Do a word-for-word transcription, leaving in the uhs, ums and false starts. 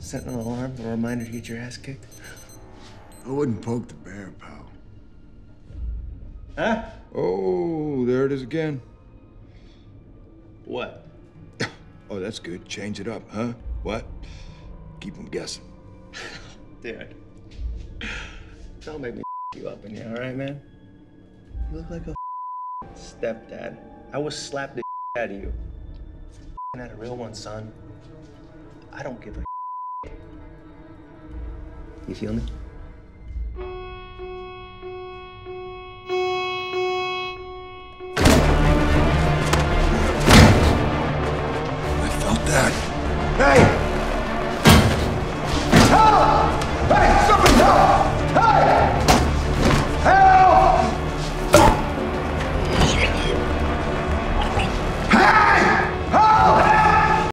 Setting an alarm, a reminder to get your ass kicked? I wouldn't poke the bear, pal. Huh? Oh, there it is again. What? Oh, that's good. Change it up, huh? What? Keep them guessing. Dude. Don't make me you up in here, all right, man? You look like a stepdad. I will slap the out of you. Not a real one, son. I don't give a You feel me? I felt that. Hey!